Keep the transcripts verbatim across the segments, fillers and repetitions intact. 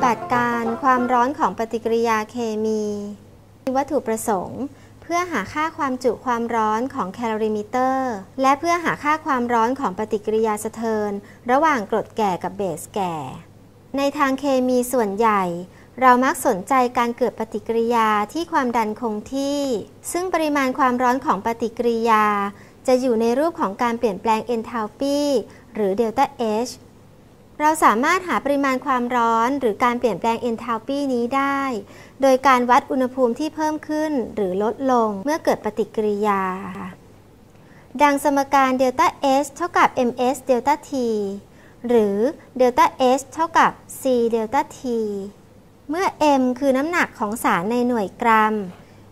บัติการความร้อนของปฏิกิริยาเคมีมีวัตถุประสงค์เพื่อหาค่าความจุความร้อนของแคลอริมิเตอร์และเพื่อหาค่าความร้อนของปฏิกิริยาสะเทินระหว่างกรดแก่กับเบสแก่ในทางเคมีส่วนใหญ่เรามักสนใจการเกิดปฏิกิริยาที่ความดันคงที่ซึ่งปริมาณความร้อนของปฏิกิริยาจะอยู่ในรูปของการเปลี่ยนแปลงเอนทาลปีหรือเดลต้า H เราสามารถหาปริมาณความร้อนหรือการเปลี่ยนแปลงเอนทาลปีนี้ได้โดยการวัดอุณหภูมิที่เพิ่มขึ้นหรือลดลงเมื่อเกิดปฏิกิริยาดังสมการเดลต้า H เท่ากับ เอ็ม เอส เดลต้า T หรือเดลต้า H เท่ากับ C เดลต้า T เมื่อ M คือน้ำหนักของสารในหน่วยกรัม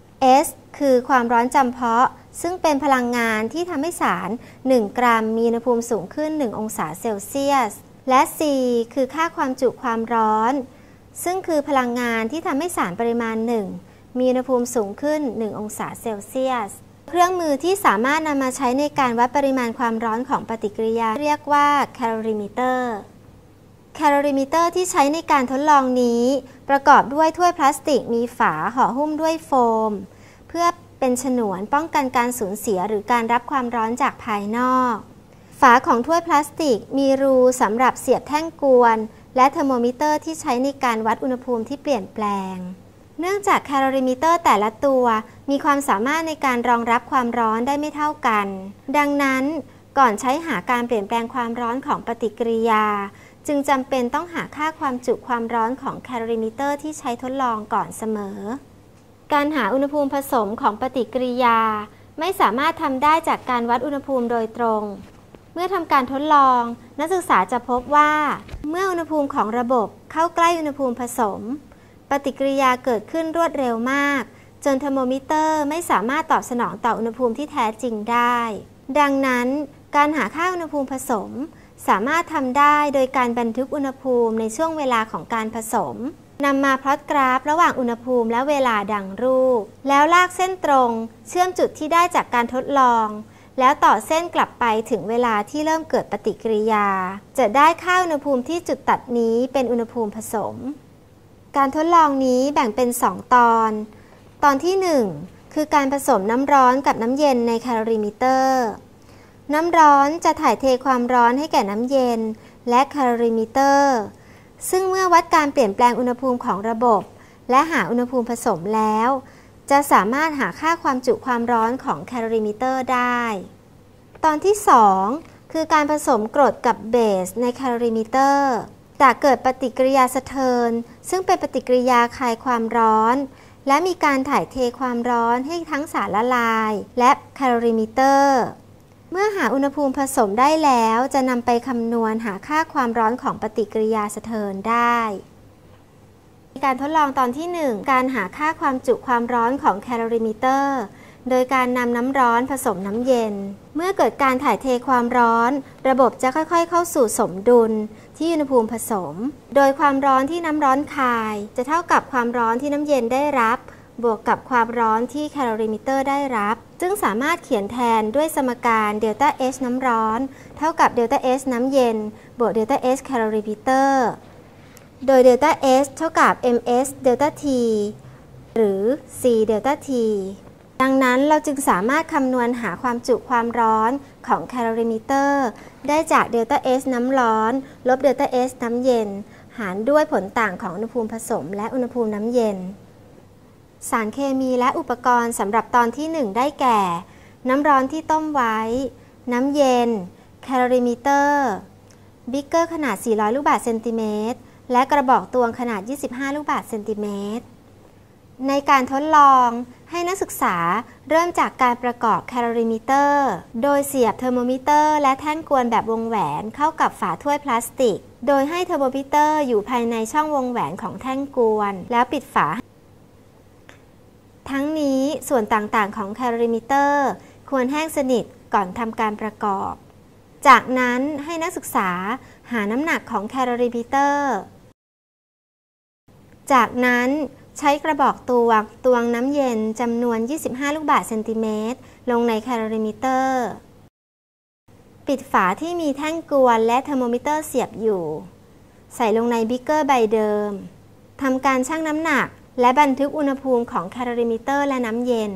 S คือความร้อนจำเพาะซึ่งเป็นพลังงานที่ทำให้สารหนึ่งกรัมมีอุณหภูมิสูงขึ้นหนึ่งองศาเซลเซียสและ C คือค่าความจุความร้อนซึ่งคือพลังงานที่ทำให้สารปริมาณหนึ่งมีอุณหภูมิสูงขึ้นหนึ่งองศาเซลเซียสเครื่องมือที่สามารถนำมาใช้ในการวัดปริมาณความร้อนของปฏิกิริยาเรียกว่าแคลอริมิเตอร์แคลอริมิเตอร์ที่ใช้ในการทดลองนี้ประกอบด้วยถ้วยพลาสติกมีฝาห่อหุ้มด้วยโฟมเพื่อเป็นฉนวนป้องกันการสูญเสียหรือการรับความร้อนจากภายนอกฝาของถ้วยพลาสติกมีรูสำหรับเสียบแท่งกวนและเทอร์โมมิเตอร์ที่ใช้ในการวัดอุณหภูมิที่เปลี่ยนแปลงเนื่องจากแคลอริมิเตอร์แต่ละตัวมีความสามารถในการรองรับความร้อนได้ไม่เท่ากันดังนั้นก่อนใช้หาการเปลี่ยนแปลงความร้อนของปฏิกิริยาจึงจำเป็นต้องหาค่าความจุความร้อนของแคลอริมิเตอร์ที่ใช้ทดลองก่อนเสมอการหาอุณหภูมิผสมของปฏิกิริยาไม่สามารถทำได้จากการวัดอุณหภูมิโดยตรงเมื่อทำการทดลองนักศึกษาจะพบว่าเมื่ออุณหภูมิของระบบเข้าใกล้อุณหภูมิผสมปฏิกิริยาเกิดขึ้นรวดเร็วมากจนเทอร์โมมิเตอร์ไม่สามารถตอบสนองต่ออุณหภูมิที่แท้จริงได้ดังนั้นการหาค่าอุณหภูมิผสมสามารถทำได้โดยการบันทึกอุณหภูมิในช่วงเวลาของการผสมนำมาพลอตกราฟระหว่างอุณหภูมิและเวลาดังรูปแล้วลากเส้นตรงเชื่อมจุดที่ได้จากการทดลองแล้วต่อเส้นกลับไปถึงเวลาที่เริ่มเกิดปฏิกิริยาจะได้ค่าอุณหภูมิที่จุดตัดนี้เป็นอุณหภูมิผสมการทดลองนี้แบ่งเป็นสองตอนตอนที่หนึ่งคือการผสมน้ำร้อนกับน้ำเย็นในแคลอริมิเตอร์น้ำร้อนจะถ่ายเทความร้อนให้แก่น้ำเย็นและแคลอริมิเตอร์ซึ่งเมื่อวัดการเปลี่ยนแปลงอุณหภูมิของระบบและหาอุณหภูมิผสมแล้วจะสามารถหาค่าความจุความร้อนของแคลอริมิเตอร์ได้ตอนที่สองคือการผสมกรดกับเบสในแคลอริมิเตอร์จะเกิดปฏิกิริยาสะเทินซึ่งเป็นปฏิกิริยาคายความร้อนและมีการถ่ายเทความร้อนให้ทั้งสารละลายและแคลอริมิเตอร์เมื่อหาอุณหภูมิผสมได้แล้วจะนำไปคำนวณหาค่าความร้อนของปฏิกิริยาสะเทินได้การทดลองตอนที่หนึ่งการหาค่าความจุความร้อนของแคลอริมิเตอร์โดยการนำน้ำร้อนผสมน้ำเย็นเมื่อเกิดการถ่ายเทความร้อนระบบจะค่อยๆเข้าสู่สมดุลที่อุณหภูมิผสมโดยความร้อนที่น้ำร้อนคายจะเท่ากับความร้อนที่น้ำเย็นได้รับบวกกับความร้อนที่แคลอริมิเตอร์ได้รับซึ่งสามารถเขียนแทนด้วยสมการเดลต้า H น้ำร้อนเท่ากับเดลต้า H น้ำเย็นบวกเดลต้า H แคลอริมิเตอร์โดยเดลต้า H เท่ากับ เอ็ม เอส เดลต้า T หรือ C เดลต้า T ดังนั้นเราจึงสามารถคำนวณหาความจุความร้อนของแคลอริมิเตอร์ได้จากเดลต้า H น้ำร้อนลบเดลต้า H น้ำเย็นหารด้วยผลต่างของอุณหภูมิผสมและอุณหภูมิน้ำเย็นสารเคมีและอุปกรณ์สำหรับตอนที่หนึ่งได้แก่น้ำร้อนที่ต้มไว้น้ำเย็นแคลอริมิเตอร์บิ๊กเกอร์ขนาดสี่ร้อยลูกบาศก์เซนติเมตรและกระบอกตวงขนาดยี่สิบห้าลูกบาศก์เซนติเมตรในการทดลองให้นักศึกษาเริ่มจากการประกอบแคลอริมิเตอร์โดยเสียบเทอร์โมมิเตอร์และแท่นกวนแบบวงแหวนเข้ากับฝาถ้วยพลาสติกโดยให้เทอร์โมมิเตอร์อยู่ภายในช่องวงแหวนของแท่นกวนแล้วปิดฝาทั้งนี้ส่วนต่างๆของแคลอริมิเตอร์ควรแห้งสนิทก่อนทำการประกอบจากนั้นให้นักศึกษาหาน้ำหนักของแคลอริมิเตอร์จากนั้นใช้กระบอกตวงตวงน้ำเย็นจำนวนยี่สิบห้าลูกบาศก์เซนติเมตรลงในแคลอริมิเตอร์ปิดฝาที่มีแท่งกวนและเทอร์โมมิเตอร์เสียบอยู่ใส่ลงในบิ๊กเกอร์ใบเดิมทำการชั่งน้ำหนักและบันทึกอุณหภูมิของแคลอริมิเตอร์และน้ำเย็น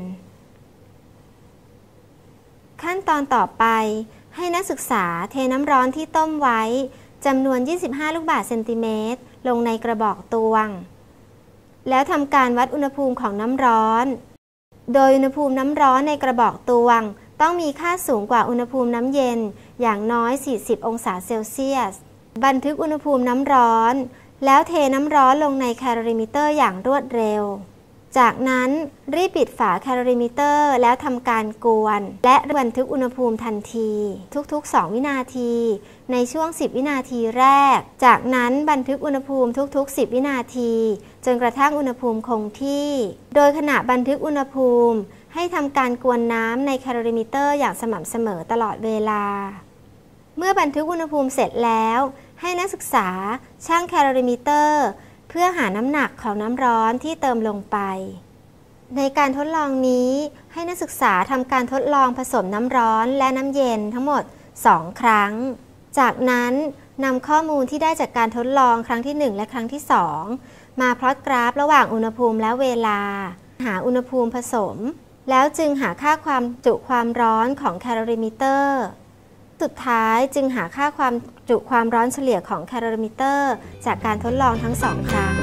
ขั้นตอนต่อไปให้นักศึกษาเทน้ำร้อนที่ต้มไว้จำนวนยี่สิบห้าลูกบาศก์เซนติเมตรลงในกระบอกตวงแล้วทำการวัดอุณหภูมิของน้ำร้อนโดยอุณหภูมิน้ำร้อนในกระบอกตวงต้องมีค่าสูงกว่าอุณหภูมิน้ำเย็นอย่างน้อยสี่สิบองศาเซลเซียสบันทึกอุณหภูมิน้ำร้อนแล้วเทน้ำร้อนลงในแคลอริมิเตอร์อย่างรวดเร็วจากนั้นรีบปิดฝาแคลอริมิเตอร์แล้วทำการกวนและบันทึกอุณหภูมิทันทีทุกๆสองวินาทีในช่วงสิบวินาทีแรกจากนั้นบันทึกอุณหภูมิทุกๆสิบวินาทีจนกระทั่งอุณหภูมิคงที่โดยขณะบันทึกอุณหภูมิให้ทำการกวนน้ำในแคลอริมิเตอร์อย่างสม่ำเสมอตลอดเวลาเมื่อบันทึกอุณหภูมิเสร็จแล้วให้นักศึกษาชั่งแคลอริมิเตอร์เพื่อหาน้ำหนักของน้ำร้อนที่เติมลงไปในการทดลองนี้ให้นักศึกษาทำการทดลองผสมน้ำร้อนและน้ำเย็นทั้งหมดสองครั้งจากนั้นนำข้อมูลที่ได้จากการทดลองครั้งที่หนึ่งและครั้งที่สองมาพลอตกราฟระหว่างอุณหภูมิและเวลาหาอุณหภูมิผสมแล้วจึงหาค่าความจุความร้อนของแคลอริมิเตอร์สุดท้ายจึงหาค่าความจุความร้อนเฉลี่ยของแคลอริมิเตอร์จากการทดลองทั้งสองครั้ง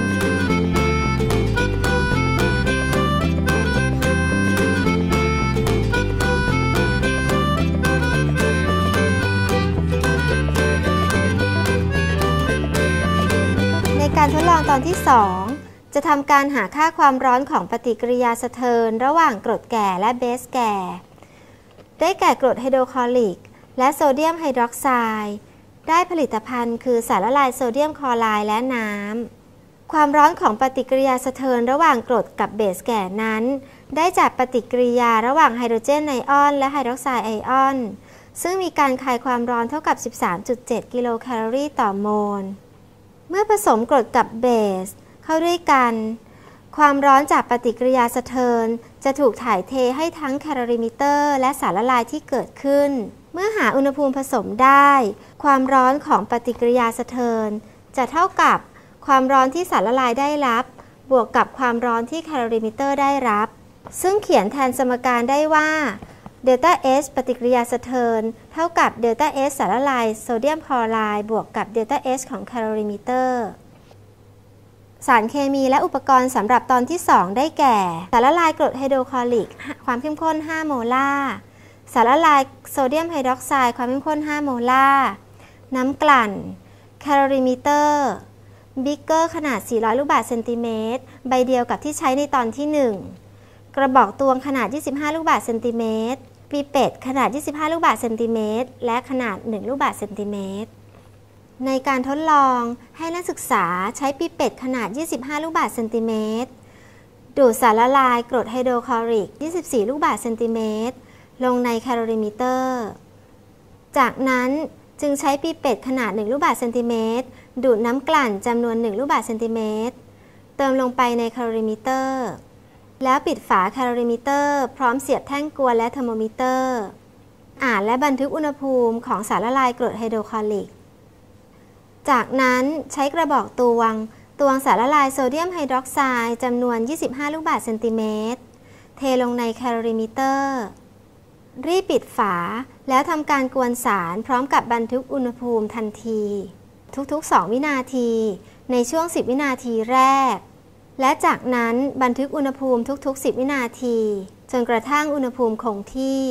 ในการทดลองตอนที่สองจะทำการหาค่าความร้อนของปฏิกิริยาสะเทินระหว่างกรดแก่และเบสแก่ได้แก่กรดไฮโดรคลอริกและโซเดียมไฮดรอกไซด์ได้ผลิตภัณฑ์คือสารละลายโซเดียมคลอไรด์และน้ำความร้อนของปฏิกิริยาสะเทินระหว่างกรดกับเบสแก่นั้นได้จากปฏิกิริยาระหว่างไฮโดรเจนไอออนและไฮดรอกไซด์ไอออนซึ่งมีการคายความร้อนเท่ากับ สิบสามจุดเจ็ด กิโลแคลอรี่ต่อโมลเมื่อผสมกรดกับเบสเข้าด้วยกันความร้อนจากปฏิกิริยาสะเทินจะถูกถ่ายเทให้ทั้งแคลอริมิเตอร์และสารละลายที่เกิดขึ้นเมื่อหาอุณหภูมิผสมได้ความร้อนของปฏิกิริยาสะเทินจะเท่ากับความร้อนที่สารละลายได้รับบวกกับความร้อนที่แคลอริมิเตอร์ได้รับซึ่งเขียนแทนสมการได้ว่าเดลต้า H ปฏิกิริยาสะเทินเท่ากับเดลต้า H สารละลายโซเดียมคลอไรด์บวกกับเดลต้า H ของแคลอริมิเตอร์สารเคมีและอุปกรณ์สำหรับตอนที่สองได้แก่สารละลายกรดไฮโดรคลอริกความเข้มข้นห้าโมลาร์สารละลายโซเดียมไฮดรอกไซด์ความเข้มข้นห้าโมลาร์น้ำกลั่นแคลอริมิเตอร์บิ๊กเกอร์ขนาดสี่ร้อยลูกบาศก์เซนติเมตรใบเดียวกับที่ใช้ในตอนที่หนึ่งกระบอกตวงขนาดยี่สิบห้าลูกบาศก์เซนติเมตรปีเป็ดขนาดยี่สิบห้าลูกบาศก์เซนติเมตรและขนาดหนึ่งลูกบาศก์เซนติเมตรในการทดลองให้นักศึกษาใช้ปีเป็ดขนาดยี่สิบห้าลูกบาศก์เซนติเมตรดูดสารละลายกรดไฮโดรคลอริกยี่สิบสี่ลูกบาศก์เซนติเมตรลงในแคลอริมิเตอร์จากนั้นจึงใช้ปีเป็ดขนาดหนึ่งลูกบาศก์เซนติเมตรดูดน้ำกลั่นจำนวนหนึ่งลูกบาศก์เซนติเมตรเติมลงไปในแคลอริมิเตอร์แล้วปิดฝาแคลอริมิเตอร์พร้อมเสียบแท่งกวนและเทอร์โมมิเตอร์อ่านและบันทึกอุณหภูมิของสารละลายกรดไฮโดรคลอริกจากนั้นใช้กระบอกตวงตวงสารละลายโซเดียมไฮดรอกไซด์จำนวนยี่สิบห้าลูกบาศก์เซนติเมตรเทลงในแคลอริมิเตอร์รีบปิดฝาแล้วทำการกวนสารพร้อมกับบันทึกอุณหภูมิทันทีทุกๆสองวินาทีในช่วงสิบวินาทีแรกและจากนั้นบันทึกอุณหภูมิทุกๆสิบวินาทีจนกระทั่งอุณหภูมิคงที่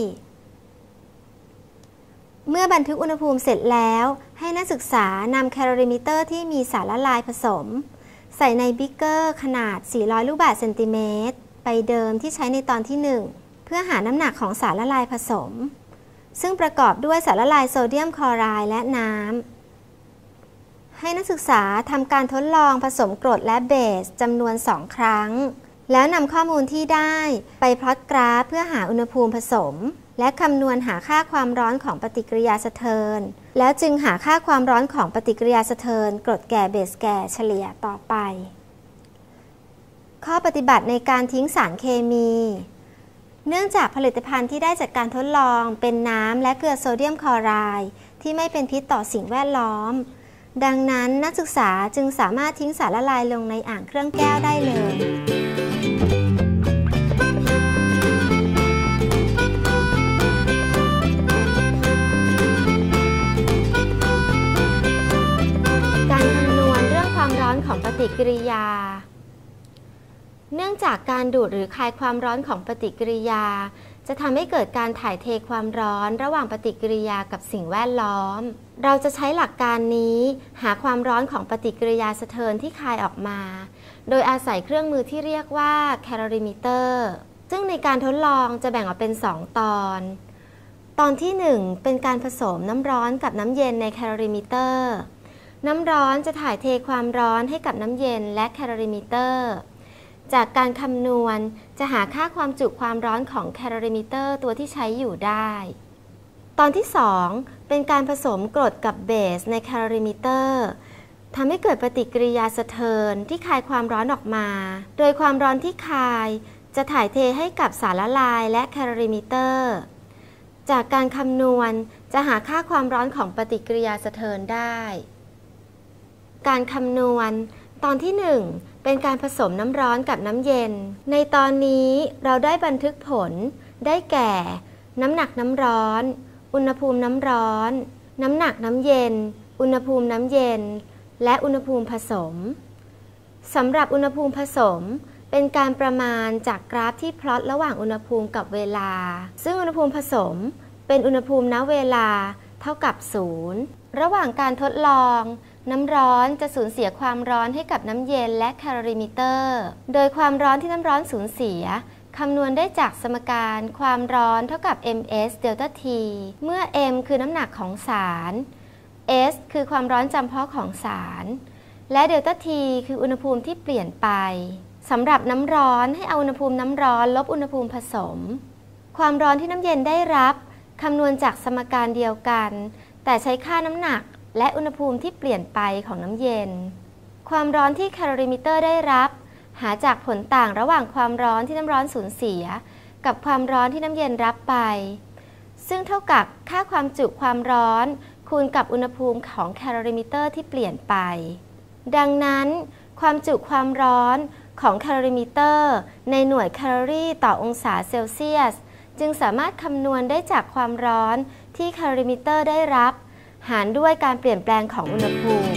เมื่อบันทึกอุณหภูมิเสร็จแล้วให้นักศึกษานำแคลอริมิเตอร์ที่มีสารละลายผสมใส่ในบิ๊กเกอร์ขนาดสี่ร้อยลูกบาศก์เซนติเมตรใบเดิมที่ใช้ในตอนที่หนึ่งเพื่อหาน้ำหนักของสารละลายผสมซึ่งประกอบด้วยสารละลายโซเดียมคลอไรด์และน้ำให้นักศึกษาทำการทดลองผสมกรดและเบสจำนวนสองครั้งแล้วนำข้อมูลที่ได้ไปพลอตกราฟเพื่อหาอุณหภูมิผสมและคำนวณหาค่าความร้อนของปฏิกิริยาสะเทินแล้วจึงหาค่าความร้อนของปฏิกิริยาสะเทินกรดแก่เบสแก่เฉลี่ยต่อไปข้อปฏิบัติในการทิ้งสารเคมีเนื่องจากผลิตภัณฑ์ที่ได้จากการทดลองเป็นน้ำและเกลือโซเดียมคลอไรด์ที่ไม่เป็นพิษต่อสิ่งแวดล้อมดังนั้นนักศึกษาจึงสามารถทิ้งสารละลายลงในอ่างเครื่องแก้วได้เลยการคำนวณเรื่องความร้อนของปฏิกิริยาเนื่องจากการดูดหรือคายความร้อนของปฏิกิริยาจะทำให้เกิดการถ่ายเทความร้อนระหว่างปฏิกิริยากับสิ่งแวดล้อมเราจะใช้หลักการนี้หาความร้อนของปฏิกิริยาสะเทินที่คายออกมาโดยอาศัยเครื่องมือที่เรียกว่าแคลอริมิเตอร์ซึ่งในการทดลองจะแบ่งออกเป็นสองตอนตอนที่หนึ่งเป็นการผสมน้ำร้อนกับน้ำเย็นในแคลอริมิเตอร์น้ำร้อนจะถ่ายเทความร้อนให้กับน้ำเย็นและแคลอริมิเตอร์จากการคำนวณจะหาค่าความจุความร้อนของแคลอริมิเตอร์ตัวที่ใช้อยู่ได้ตอนที่สองเป็นการผสมกรดกับเบสในแคลอริมิเตอร์ทำให้เกิดปฏิกิริยาสะเทินที่คายความร้อนออกมาโดยความร้อนที่คายจะถ่ายเทให้กับสารละลายและแคลอริมิเตอร์จากการคำนวณจะหาค่าความร้อนของปฏิกิริยาสะเทินได้การคำนวณตอนที่หนึ่งเป็นการผสมน้ำร้อนกับน้ำเย็นในตอนนี้เราได้บันทึกผลได้แก่น้ำหนักน้ำร้อนอุณหภูมิน้ำร้อนน้ำหนักน้ำเย็นอุณหภูมิน้ำเย็นและอุณหภูมิผสมสำหรับอุณหภูมิผสมเป็นการประมาณจากกราฟที่พลอตระหว่างอุณหภูมิกับเวลาซึ่งอุณหภูมิผสมเป็นอุณหภูมิณเวลาเท่ากับศูนย์ระหว่างการทดลองน้ำร้อนจะสูญเสียความร้อนให้กับน้ำเย็นและแคลอริมิเตอร์โดยความร้อนที่น้ำร้อนสูญเสียคำนวณได้จากสมการความร้อนเท่ากับ เอ็ม เอส เดลต้า ที เมื่อ m คือน้ำหนักของสาร s คือความร้อนจำเพาะของสารและเดลต้า ที คืออุณหภูมิที่เปลี่ยนไปสำหรับน้ำร้อนให้เอาอุณหภูมิน้ำร้อนลบอุณหภูมิผสมความร้อนที่น้ำเย็นได้รับคำนวณจากสมการเดียวกันแต่ใช้ค่าน้ำหนักและอุณหภูมิที่เปลี่ยนไปของน้ำเย็นความร้อนที่แคลอริมิเตอร์ได้รับหาจากผลต่างระหว่างความร้อนที่น้ำร้อนสูญเสียกับความร้อนที่น้ำเย็นรับไปซึ่งเท่ากับค่าความจุความร้อนคูณกับอุณหภูมิของแคลอริมิเตอร์ที่เปลี่ยนไปดังนั้นความจุความร้อนของแคลอริมิเตอร์ในหน่วยแคลอรี่ต่อองศาเซลเซียสจึงสามารถคำนวณได้จากความร้อนที่แคลอริมิเตอร์ได้รับหารด้วยการเปลี่ยนแปลงของอุณหภูมิ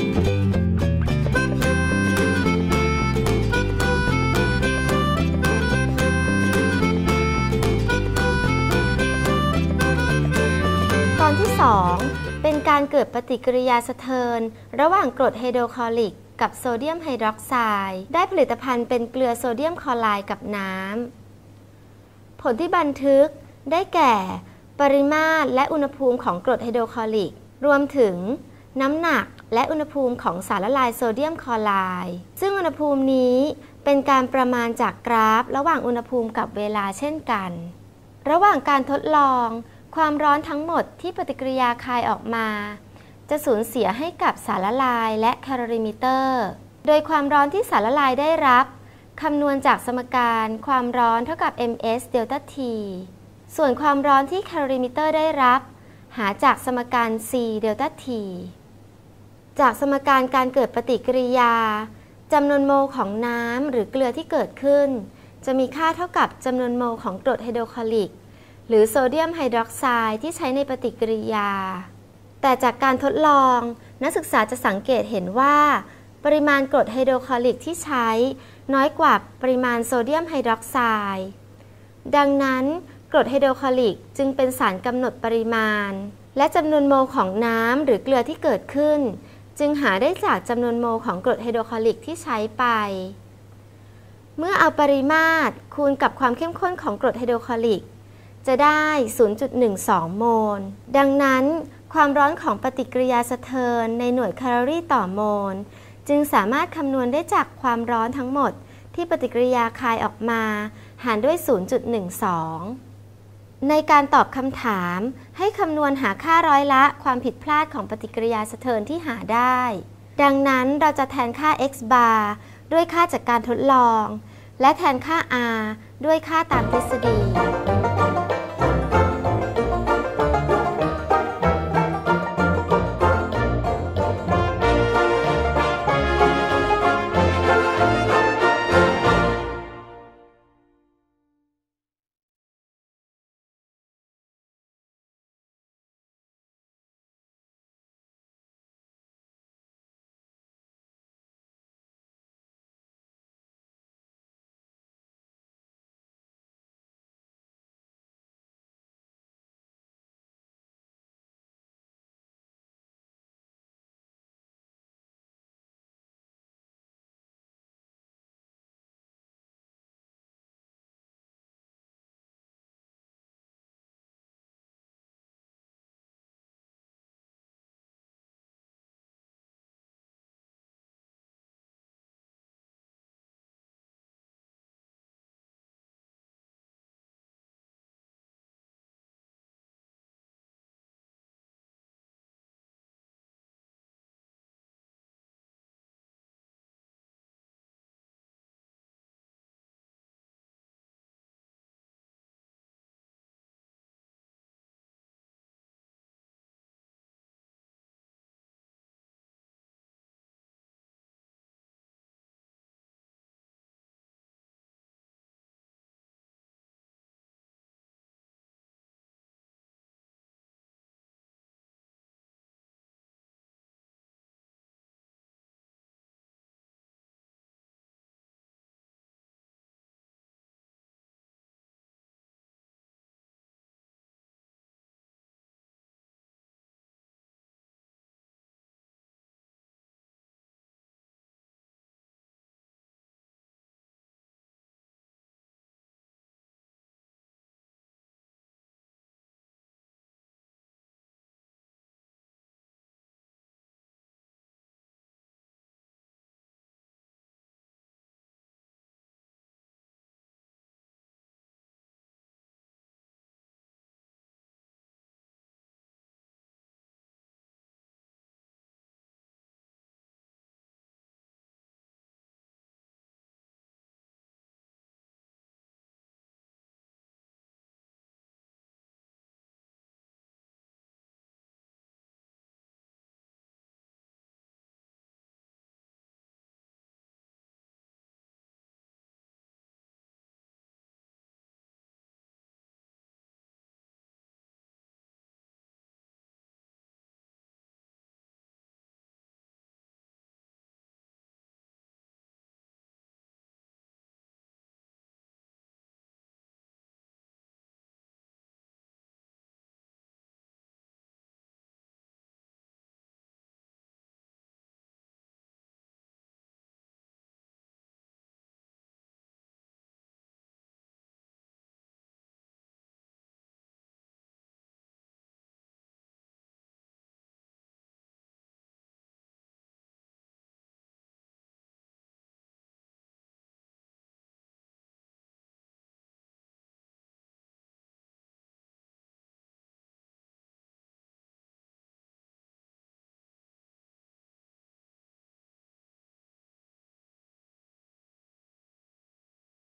ตอนที่สองเป็นการเกิดปฏิกิริยาสะเทินระหว่างกรดไฮโดรคลอริกกับโซเดียมไฮดรอกไซด์ได้ผลิตภัณฑ์เป็นเกลือโซเดียมคลอไรด์กับน้ำผลที่บันทึกได้แก่ปริมาตรและอุณหภูมิของกรดไฮโดรคลอริกรวมถึงน้ำหนักและอุณหภูมิของสารละลายโซเดียมคลอไรด์ซึ่งอุณหภูมินี้เป็นการประมาณจากกราฟระหว่างอุณหภูมิกับเวลาเช่นกันระหว่างการทดลองความร้อนทั้งหมดที่ปฏิกิริยาคายออกมาจะสูญเสียให้กับสารละลายและแคลอริมิเตอร์โดยความร้อนที่สารละลายได้รับคำนวณจากสมการความร้อนเท่ากับ เอ็ม เอส เดลต้า ที ส่วนความร้อนที่แคลอริมิเตอร์ได้รับหาจากสมการ c เดลต้า ที จากสมการการเกิดปฏิกิริยาจำนวนโมลของน้ำหรือเกลือที่เกิดขึ้นจะมีค่าเท่ากับจำนวนโมลของกรดไฮโดรคลอริกหรือโซเดียมไฮดรอกไซด์ที่ใช้ในปฏิกิริยาแต่จากการทดลองนักศึกษาจะสังเกตเห็นว่าปริมาณกรดไฮโดรคลอริกที่ใช้น้อยกว่าปริมาณโซเดียมไฮดรอกไซด์ดังนั้นกรดไฮโดรคลอริกจึงเป็นสารกำหนดปริมาณและจำนวนโมลของน้ำหรือเกลือที่เกิดขึ้นจึงหาได้จากจำนวนโมลของกรดไฮโดรคลอริกที่ใช้ไปเมื่อเอาปริมาตรคูณกับความเข้มข้นของกรดไฮโดรคลอริกจะได้ ศูนย์จุดหนึ่งสอง โมลดังนั้นความร้อนของปฏิกิริยาสะเทินในหน่วยแคลอรี่ต่อโมลจึงสามารถคำนวณได้จากความร้อนทั้งหมดที่ปฏิกิริยาคายออกมาหารด้วย ศูนย์จุดหนึ่งสอง ในการตอบคำถามให้คำนวณหาค่าร้อยละความผิดพลาดของปฏิกิริยาสะเทินที่หาได้ดังนั้นเราจะแทนค่า x bar ด้วยค่าจากการทดลองและแทนค่า r ด้วยค่าตามทฤษฎี